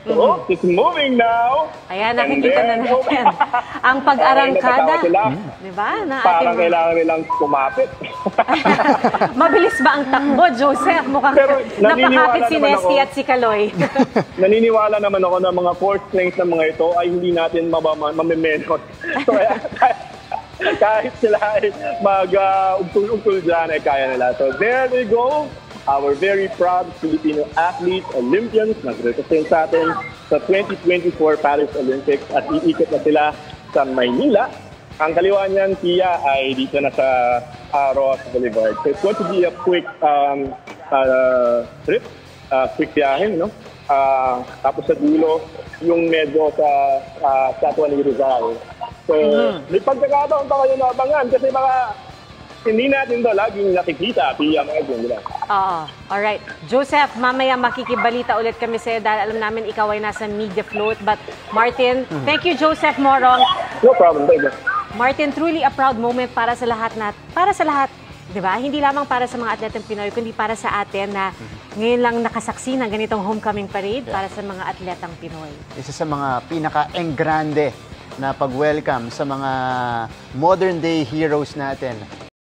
So, it's moving now. Ayan, nakikita na natin. Ang pag-arangkada. Di ba? Parang kailangan nilang kumapit. Mabilis ba ang takbo, Joseph? Mukhang napakapit si Nesty at si Kaloy. Naniniwala naman ako na mga fourth strings ng mga ito ay hindi natin mamimenot. So, kahit sila ay mag-ugtul-ugtul dyan, ay kaya nila. So, there they go. Our very proud Filipino athletes, Olympians, nag-represent sa atin sa 2024 Paris Olympics at iikot na sila sa Maynila. Ang kaliwa niyan, Tia, ay dito na sa Roas Boulevard. So it's going to be a quick trip, quick biyahe, no? Tapos sa dulo, yung medyo sa Statue ni Rizal. So, may pagkakataon pa kayo na abangan kasi baka hindi natin ito laging nakikita, Tia, mga dyan, di ba? Oo. Alright. Joseph, mamaya makikibalita ulit kami sa'yo dahil alam namin ikaw ay nasa media float. But Martin, thank you, Joseph Morong. No problem, baby. Martin, truly a proud moment para sa lahat di ba? Hindi lamang para sa mga atleteng Pinoy, kundi para sa atin na ngayon lang nakasaksi ng ganitong homecoming parade para sa mga atletang Pinoy. Isa sa mga pinaka-engrande na pag-welcome sa mga modern day heroes natin